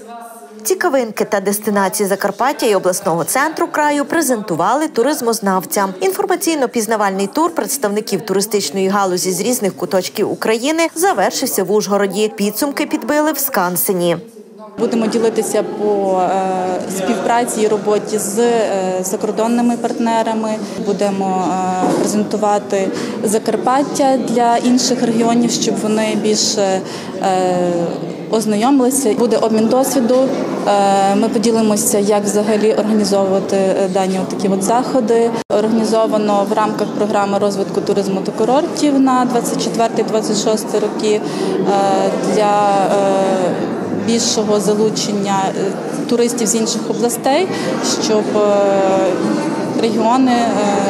Цікавинки та дестинації Закарпаття і обласного центру краю презентували туризмознавцям. Інформаційно-пізнавальний тур представників туристичної галузі з різних куточків України завершився в Ужгороді. Підсумки підбили в Скансені. Будемо ділитися по співпраці і роботі з закордонними партнерами. Будемо презентувати Закарпаття для інших регіонів, щоб вони більше ознайомилися. Буде обмін досвіду. Ми поділимося, як взагалі організовувати дані такі заходи. Організовано в рамках програми розвитку туризму та курортів на 24-26 роки для більшого залучення туристів з інших областей, щоб регіони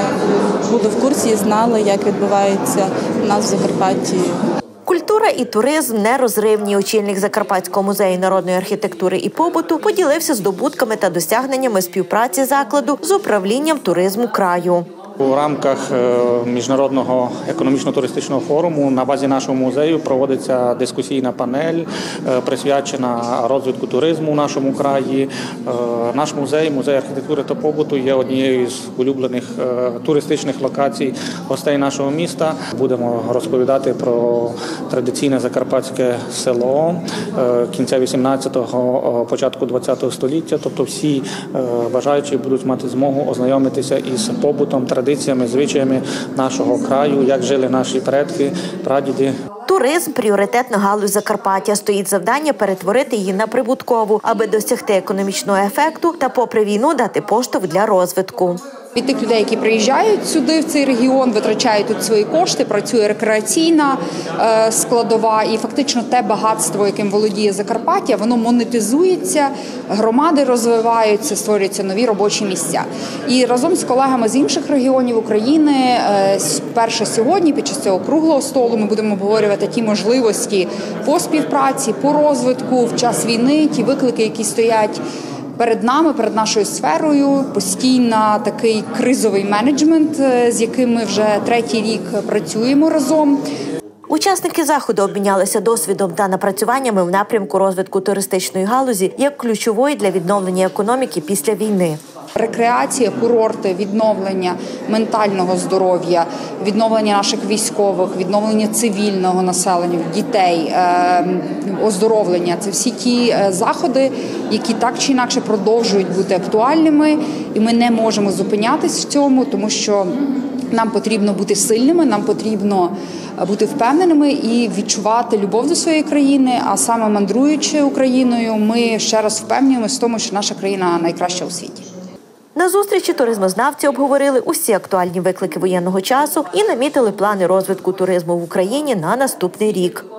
були в курсі і знали, як відбувається у нас в Закарпатті. Культура і туризм нерозривні. Очільник Закарпатського музею народної архітектури і побуту поділився здобутками та досягненнями співпраці закладу з управлінням туризму краю. У рамках Міжнародного економічно-туристичного форуму на базі нашого музею проводиться дискусійна панель, присвячена розвитку туризму в нашому краї. Наш музей, музей архітектури та побуту, є однією з улюблених туристичних локацій гостей нашого міста. Будемо розповідати про традиційне закарпатське село кінця 18-го, початку 20-го століття. Тобто всі бажаючі будуть мати змогу ознайомитися із побутом, традиціями, звичаями нашого краю, як жили наші предки, прадіди. Туризм – пріоритетна галузь Закарпаття. Стоїть завдання перетворити її на прибуткову, аби досягти економічного ефекту та попри війну дати поштовх для розвитку. Від тих людей, які приїжджають сюди, в цей регіон, витрачають тут свої кошти, працює рекреаційна складова і фактично те багатство, яким володіє Закарпаття, воно монетизується, громади розвиваються, створюються нові робочі місця. І разом з колегами з інших регіонів України, перше сьогодні, під час цього круглого столу, ми будемо обговорювати ті можливості по співпраці, по розвитку в час війни, ті виклики, які стоять перед нами, перед нашою сферою, постійно такий кризовий менеджмент, з яким ми вже третій рік працюємо разом. Учасники заходу обмінялися досвідом та напрацюваннями в напрямку розвитку туристичної галузі як ключової для відновлення економіки після війни. Рекреація, курорти, відновлення ментального здоров'я, відновлення наших військових, відновлення цивільного населення, дітей, оздоровлення – це всі ті заходи, які так чи інакше продовжують бути актуальними, і ми не можемо зупинятись в цьому, тому що нам потрібно бути сильними, нам потрібно бути впевненими і відчувати любов до своєї країни, а саме мандруючи Україною, ми ще раз впевнюємося в тому, що наша країна найкраща у світі. На зустрічі туризмознавці обговорили усі актуальні виклики воєнного часу і намітили плани розвитку туризму в Україні на наступний рік.